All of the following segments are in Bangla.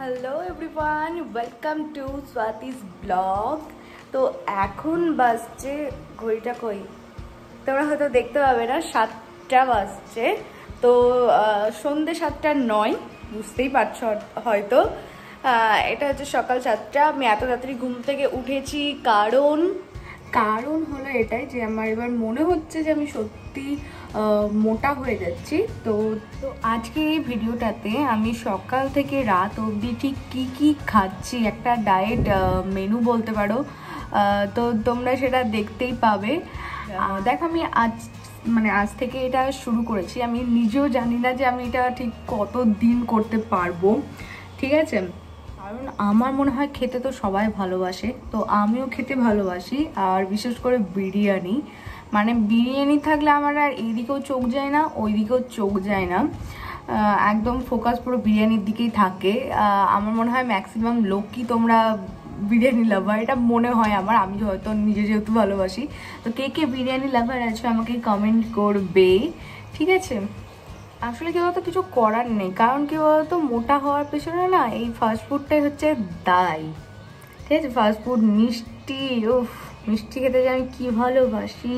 Hello everyone, welcome to Swati's blog. তো এখন বাজছে, ঘড়িটা কই তোমরা হয়তো দেখতে পাবে না, 7টা বাজছে। তো সন্ধ্যে 7টা নয়, বুঝতেই পারছো হয়তো। এটা হচ্ছে সকাল 7টা। আমি এত রাত্রি ঘুম থেকে উঠেছি কারণ হলো এটাই যে আমার এবার মনে হচ্ছে যে আমি সত্যি মোটা হয়ে যাচ্ছি। তো আজকের এই ভিডিওটাতে আমি সকাল থেকে রাত অবধি ঠিক কী কী খাচ্ছি, একটা ডায়েট মেনু বলতে পারো, তো তোমরা সেটা দেখতেই পাবে। দেখো, আমি আজ থেকে এটা শুরু করেছি। আমি নিজেও জানি না যে আমি এটা ঠিক কত দিন করতে পারবো, ঠিক আছে? কারণ আমার মনে হয় খেতে তো সবাই ভালোবাসে, তো আমিও খেতে ভালোবাসি। আর বিশেষ করে বিরিয়ানি, বিরিয়ানি থাকলে আমার আর এইদিকেও চোখ যায় না, ওই দিকেও চোখ যায় না, একদম ফোকাস পুরো বিরিয়ানির দিকেই থাকে। আমার মনে হয় ম্যাক্সিমাম লোকই তোমরা বিরিয়ানি লাভার, এটা মনে হয় আমার। আমি হয়তো নিজে যেহেতু ভালোবাসি, তো কে কে বিরিয়ানি লাভার আছো আমাকে কমেন্ট করবে, ঠিক আছে? আসলে কি বলতো, কিছু করার নেই, কারণ কি বলতো, মোটা হওয়ার পেছনে না এই ফাস্টফুডটাই হচ্ছে দায়ী, ঠিক আছে? ফাস্টফুড, মিষ্টি, উফ, মিষ্টি খেতে যে আমি কি ভালোবাসি।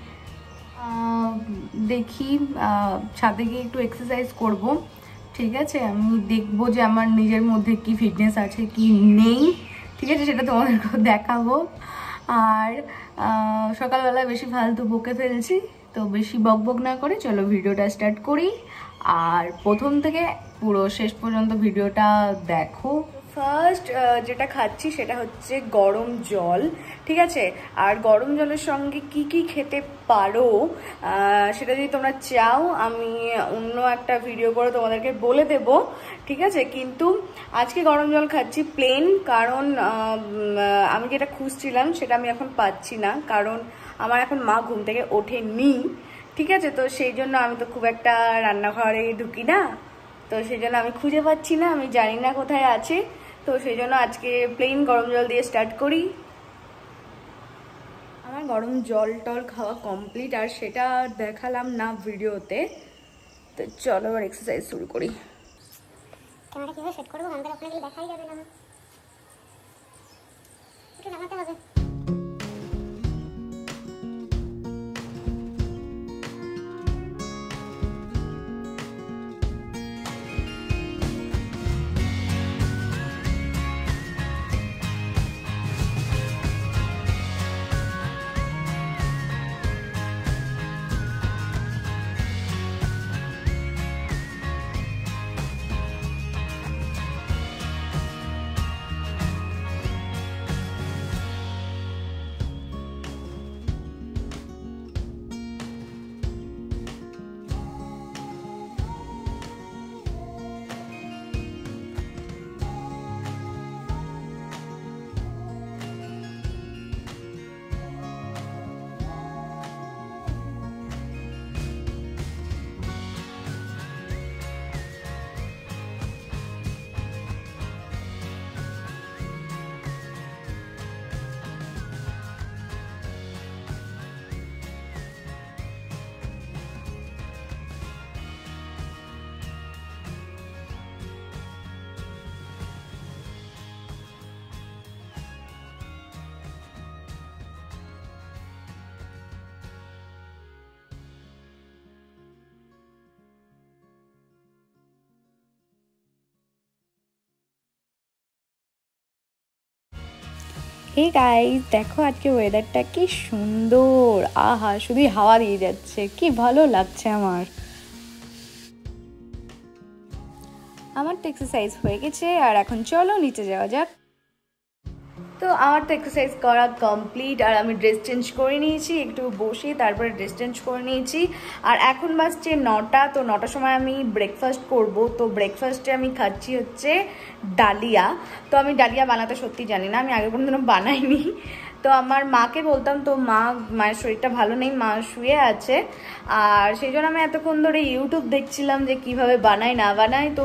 দেখি ছাদে গিয়ে একটু এক্সারসাইজ করব, ঠিক আছে? আমি দেখবো যে আমার নিজের মধ্যে কি ফিটনেস আছে কি নেই, ঠিক আছে? সেটা তোমাদেরকেও দেখাবো। আর সকালবেলা বেশি ফালতু বকে ফেলছি, তো বেশি বকবক না করে চলো ভিডিওটা স্টার্ট করি। আর প্রথম থেকে পুরো শেষ পর্যন্ত ভিডিওটা দেখো। ফার্স্ট যেটা খাচ্ছি সেটা হচ্ছে গরম জল, ঠিক আছে? আর গরম জলের সঙ্গে কি কি খেতে পারো সেটা যদি তোমরা চাও আমি অন্য একটা ভিডিও করে তোমাদেরকে বলে দেব, ঠিক আছে? কিন্তু আজকে গরম জল খাচ্ছি প্লেন, কারণ আমি যেটা খুঁজছিলাম সেটা আমি এখন পাচ্ছি না, কারণ আমার এখন মা ঘুম থেকে ওঠেনি, ঠিক আছে? তো সেই জন্য আমি তো খুব একটা রান্নাঘরে ঢুকি না, তো সেই জন্য আমি খুঁজে পাচ্ছি না, আমি জানি না কোথায় আছে। তো সেই জন্য আজকে প্লেন গরম জল দিয়ে স্টার্ট করি। আমার গরম জল টল খাওয়া কমপ্লিট, আর সেটা দেখালাম না ভিডিওতে। তো চলো আবার এক্সারসাইজ শুরু করি। ক্যামেরা কিভাবে সেট করবো, গানটা ওখানে গেলে দেখাই যাবে না, একটু নামাতে হবে। হে গাইস, দেখো আজকে ওয়েদারটা কি সুন্দর, আহা, শুধুই হাওয়া দিয়ে যাচ্ছে, কি ভালো লাগছে আমার। আমার তো এক্সারসাইজ হয়ে গেছে, আর এখন চলো নিচে যাওয়া যাক। তো আমার তো এক্সারসাইজ করা কমপ্লিট, আর আমি ড্রেস চেঞ্জ করে নিয়েছি, একটু বসে তারপরে ড্রেস চেঞ্জ করে নিয়েছি। আর এখন বাজছে 9টা, তো 9টার সময় আমি ব্রেকফাস্ট করব। তো ব্রেকফাস্টে আমি খাচ্ছি হচ্ছে ডালিয়া। তো আমি ডালিয়া বানাতে সত্যি জানি না, আমি আগে কোনোদিনও বানাইনি। তো আমার মাকে বলতাম, তো মায়ের শরীরটা ভালো নেই, মা শুয়ে আছে, আর সেই জন্য আমি এতক্ষণ ধরে ইউটিউব দেখছিলাম যে কিভাবে বানাই না বানাই। তো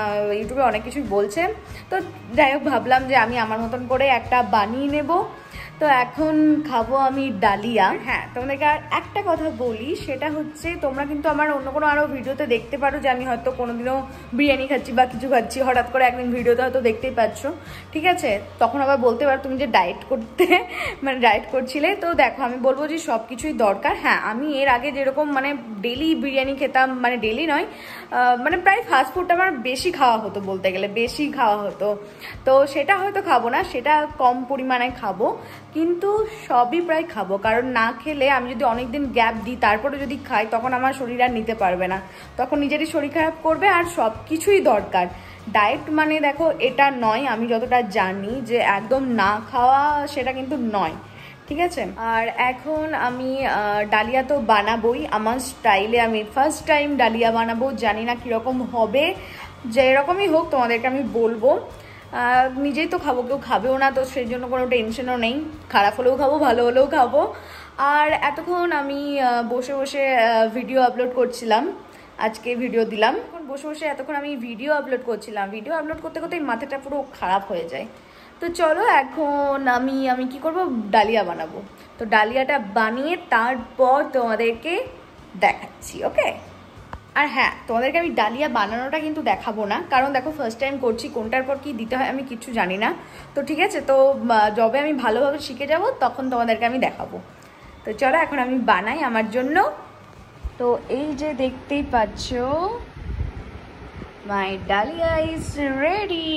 ইউটিউবে অনেক কিছুই বলছে, তো যাই হোক ভাবলাম যে আমি আমার মতন করে একটা বানিয়ে নেব। তো এখন খাবো আমি ডালিয়া। হ্যাঁ, তোমাদেরকে আর একটা কথা বলি, সেটা হচ্ছে তোমরা কিন্তু আমার অন্য কোনো আরও ভিডিওতে দেখতে পারো যে আমি হয়তো কোনোদিনও বিরিয়ানি খাচ্ছি বা কিছু খাচ্ছি, হঠাৎ করে একদিন ভিডিওতে হয়তো দেখতেই পাচ্ছ, ঠিক আছে? তখন আবার বলতে পারো তুমি যে ডায়েট করতে মানে ডায়েট করছিলে। তো দেখো, আমি বলবো যে সব কিছুই দরকার। হ্যাঁ, আমি এর আগে যেরকম মানে ডেলি বিরিয়ানি খেতাম, মানে ডেলি নয়, মানে প্রায় ফাস্টফুডটা আমার বেশি খাওয়া হতো, বলতে গেলে বেশি খাওয়া হতো। তো সেটা হয়তো খাবো না, সেটা কম পরিমাণে খাবো, কিন্তু সবই প্রায় খাবো। কারণ না খেলে আমি যদি অনেকদিন গ্যাপ দিই তারপরে যদি খাই, তখন আমার শরীর আর নিতে পারবে না, তখন নিজেরই শরীর খারাপ করবে। আর সব কিছুই দরকার। ডায়েট মানে দেখো এটা নয়, আমি যতটা জানি যে একদম না খাওয়া সেটা কিন্তু নয়, ঠিক আছে? আর এখন আমি ডালিয়া তো বানাবোই আমার স্টাইলে। আমি ফার্স্ট টাইম ডালিয়া বানাবো, জানি না কীরকম হবে। যেরকমই হোক তোমাদেরকে আমি বলবো। নিজেই তো খাবো, কেউ খাবেও না, তো সেই জন্য কোনো টেনশনও নেই। খারাপ হলেও খাবো, ভালো হলেও খাবো। আর এতক্ষণ আমি বসে বসে ভিডিও আপলোড করছিলাম, আজকে ভিডিও দিলাম। এখন বসে বসে এতক্ষণ আমি ভিডিও আপলোড করছিলাম, ভিডিও আপলোড করতে করতেই মাথাটা পুরো খারাপ হয়ে যায়। তো চলো এখন আমি কি করব, ডালিয়া বানাবো। তো ডালিয়াটা বানিয়ে তারপর তোমাদেরকে দেখাচ্ছি, ওকে? আর হ্যাঁ, তোমাদেরকে আমি ডালিয়া বানানোটা কিন্তু দেখাবো না, কারণ দেখো ফার্স্ট টাইম করছি, কোনটার পর কি দিতে হয় আমি কিছু জানি না। তো ঠিক আছে, তো যবে আমি ভালোভাবে শিখে যাব তখন তোমাদেরকে আমি দেখাবো। তো চলো এখন আমি বানাই আমার জন্য। তো এই যে দেখতেই পাচ্ছ, মাই ডালিয়া ইজ রেডি।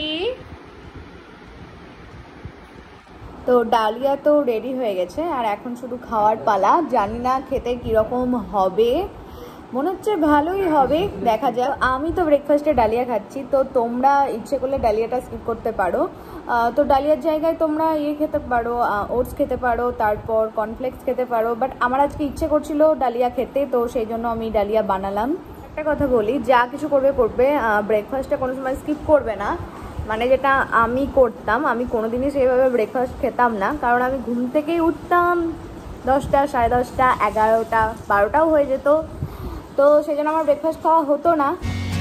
তো ডালিয়া তো রেডি হয়ে গেছে, আর এখন শুধু খাওয়ার পালা। জানি না খেতে কীরকম হবে, মনে হচ্ছে ভালোই হবে, দেখা যাক। আমি তো ব্রেকফাস্টে ডালিয়া খাচ্ছি, তো তোমরা ইচ্ছে করলে ডালিয়াটা স্কিপ করতে পারো। তো ডালিয়ার জায়গায় তোমরা খেতে পারো, ওটস খেতে পারো, তারপর কর্নফ্লেক্স খেতে পারো। বাট আমার আজকে ইচ্ছে করছিল ডালিয়া খেতে, তো সেই জন্য আমি ডালিয়া বানালাম। একটা কথা বলি, যা কিছু করবে ব্রেকফাস্টটা কোনো সময় স্কিপ করবে না। মানে যেটা আমি করতাম, আমি কোনোদিনই সেইভাবে ব্রেকফাস্ট খেতাম না, কারণ আমি ঘুম থেকেই উঠতাম 10টা, 10:30, 11টা, 12টাও হয়ে যেত। তো সেই জন্য আমার ব্রেকফাস্ট খাওয়া হতো না।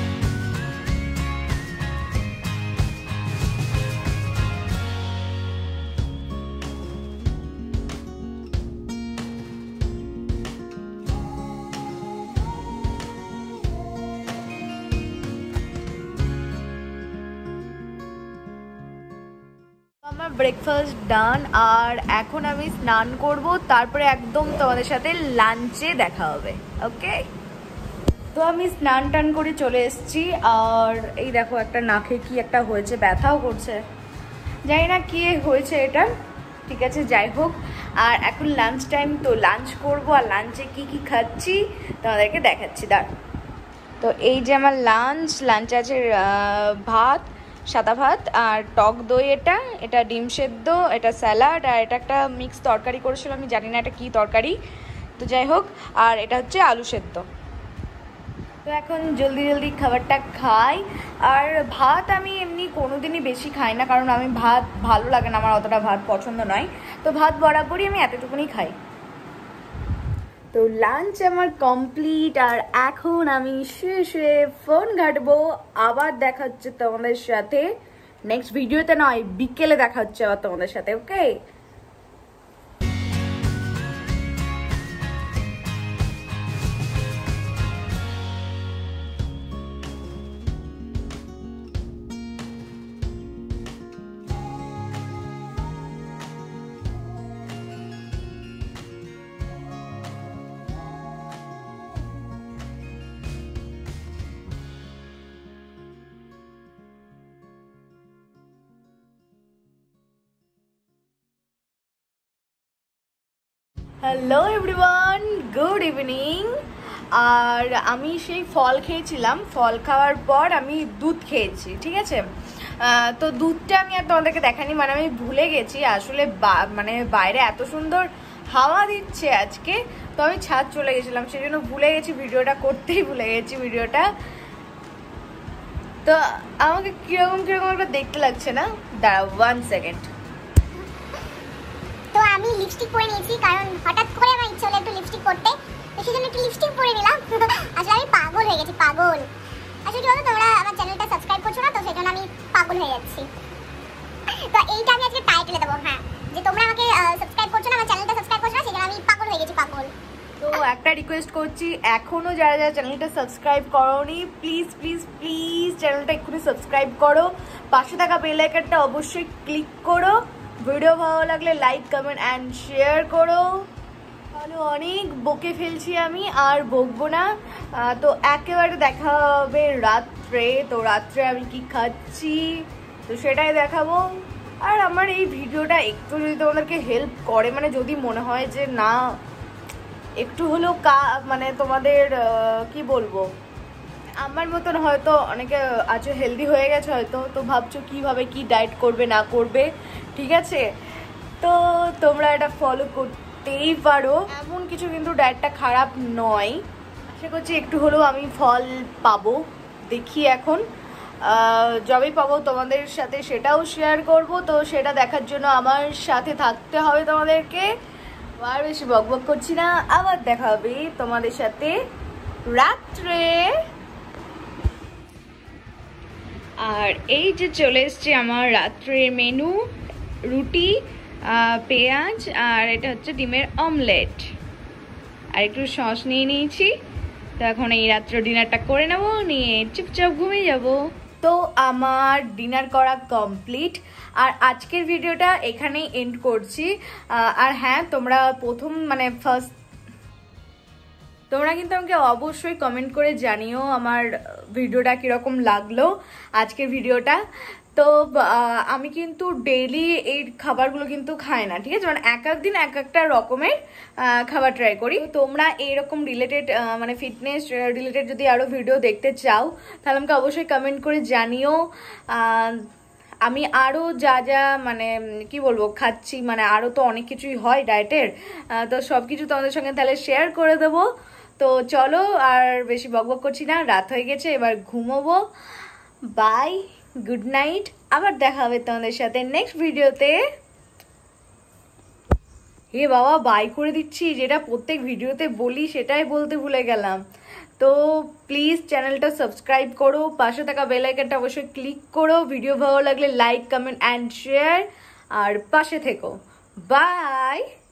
আমার ব্রেকফাস্ট ডান, আর এখন আমি স্নান করব, তারপরে একদম তোমাদের সাথে লাঞ্চে দেখা হবে, ওকে? তো আমি স্নান টান করে চলে এসেছি, আর এই দেখো একটা নাকে কি একটা হয়েছে, ব্যথাও করছে, জানি না কি হয়েছে এটা, ঠিক আছে, যাই হোক। আর এখন লাঞ্চ টাইম, তো লাঞ্চ করব, আর লাঞ্চে কি কি খাচ্ছি তোমাদেরকে দেখাচ্ছি, দাঁড়। তো এই যে আমার লাঞ্চ আছে ভাত, সাদা ভাত আর টক দই, এটা ডিম সেদ্ধ, এটা স্যালাড, আর এটা একটা মিক্স তরকারি করেছিল, আমি জানি না এটা কী তরকারি, তো যাই হোক। আর এটা হচ্ছে আলু সেদ্ধ। তো এখন জলদি জলদি খাবারটা খাই। আর ভাত আমি এমনি কোনোদিনই বেশি খাই না, কারণ আমি ভাত ভালো লাগে না, আমার অতটা ভাত পছন্দ নয়। তো ভাত বরাবরই আমি এতটুকুনি খাই। তো লাঞ্চ আমার কমপ্লিট, আর এখন আমি শুয়ে শুয়ে ফোন ঘাটবো। আবার দেখা হচ্ছে তোমাদের সাথে নেক্সট ভিডিওতে, নয় বিকেলে দেখা হচ্ছে আবার তোমাদের সাথে, okay? Hello everyone, good evening. আর আমি সেই ফল খেয়েছিলাম, ফল খাওয়ার পর আমি দুধ খেয়েছি, ঠিক আছে? তো দুধটা আমি আর তোমাদেরকে দেখানি, মানে আমি ভুলে গেছি আসলে। মানে বাইরে এত সুন্দর হাওয়া দিচ্ছে আজকে, তো আমি ছাদ চলে গেছিলাম, সেই জন্য ভুলে গেছি ভিডিওটা করতেই, ভুলে গেছি ভিডিওটা। তো আমাকে কিরকম কিরকম একটা দেখতে লাগছে না, দাঁড়াও 1 সেকেন্ড। তো আমি লিপস্টিক পরে নিয়েছি, কারণ হঠাৎ করে আমার ইচ্ছে হলো একটু লিপস্টিক পরতে, তো সেই জন্য একটু লিপস্টিক পরে নিলাম। আসলে আমি পাগল হয়ে গেছি, পাগল। আসলে কি বলতো, তোমরা আমার চ্যানেলটা সাবস্ক্রাইব করছো না, তো সেই জন্য আমি পাগল হয়ে যাচ্ছি। তো এইটা আমি আজকে টাইটেলে দেবো, হ্যাঁ, যে তোমরা আমাকে সাবস্ক্রাইব করছো না, আমার চ্যানেলটা সাবস্ক্রাইব করছো না, সেজন্য আমি পাগল হয়ে গেছি, পাগল। তো একটা রিকোয়েস্ট করছি, এখনো যারা যারা চ্যানেলটা সাবস্ক্রাইব করোনি প্লিজ প্লিজ প্লিজ চ্যানেলটা এক্ষুনি সাবস্ক্রাইব করো, পাশে থাকা বেল আইকনটা অবশ্যই ক্লিক করো, ভিডিও ভালো লাগলে লাইক কমেন্ট অ্যান্ড শেয়ার করো। তাহলে অনেক বকে ফেলছি আমি, আর বকবো না। তো একেবারে দেখা হবে রাত্রে। তো রাত্রে আমি কি খাচ্ছি তো সেটাই দেখাবো। আর আমার এই ভিডিওটা একটু যদি তোমাদেরকে হেল্প করে, মানে যদি মনে হয় যে না একটু হলেও মানে তোমাদের কি বলবো, আমার মতন হয়তো অনেকে আছো হেলদি হয়ে গেছে হয়তো, তো ভাবছো কিভাবে কি ডায়েট করবে না করবে, ঠিক আছে, তো তোমরা এটা ফলো করতেই পারো। এমন কিছু কিন্তু ডায়েটটা খারাপ নয়, আশা করছি একটু হলেও আমি ফল পাবো, দেখি এখন যবেই পাবো তোমাদের সাথে সেটাও শেয়ার করব। তো সেটা দেখার জন্য আমার সাথে থাকতে হবে তোমাদেরকে। আর বেশি বকবক করছি না, আবার দেখা হবে তোমাদের সাথে রাত্রে। আর এই যে চলে এসছে আমার রাত্রের মেনু, রুটি, পেঁয়াজ, আর এটা হচ্ছে ডিমের অমলেট, আর একটু সস নিয়ে নিয়েছি। তো এখন এই রাত্র ডিনারটা করে নেবো, নিয়ে চুপচাপ ঘুমিয়ে যাব। তো আমার ডিনার করা কমপ্লিট, আর আজকের ভিডিওটা এখানেই এন্ড করছি। আর হ্যাঁ, তোমরা তোমরা কিন্তু আমাকে অবশ্যই কমেন্ট করে জানিও আমার ভিডিওটা কীরকম লাগলো, আজকের ভিডিওটা। তো আমি কিন্তু ডেইলি এই খাবারগুলো কিন্তু খাই না, ঠিক আছে, মানে এক এক দিন এক একটা রকমের খাবার ট্রাই করি। তোমরা এইরকম রিলেটেড মানে ফিটনেস রিলেটেড যদি আরও ভিডিও দেখতে চাও তাহলে আমাকে অবশ্যই কমেন্ট করে জানিও। আমি আরও যা যা মানে কি বলবো খাচ্ছি, মানে আরও তো অনেক কিছুই হয় ডায়েটের, তো সব কিছু তোমাদের সঙ্গে তাহলে শেয়ার করে দেবো। তো চলো আর বেশি বকবক করছি না, রাত হয়ে গেছে, এবার ঘুমোবো। বাই, গুড নাইট, আবার দেখা হবে তোমাদের সাথে নেক্সট ভিডিওতে। হে বাবা, বাই করে দিচ্ছি, যেটা প্রত্যেক ভিডিওতে বলি সেটাই বলতে ভুলে গেলাম। তো প্লিজ চ্যানেলটা সাবস্ক্রাইব করো, পাশে থাকা বেল আইকনটা অবশ্যই ক্লিক করো, ভিডিও ভালো লাগলে লাইক কমেন্ট অ্যান্ড শেয়ার, আর পাশে থেকো। বাই।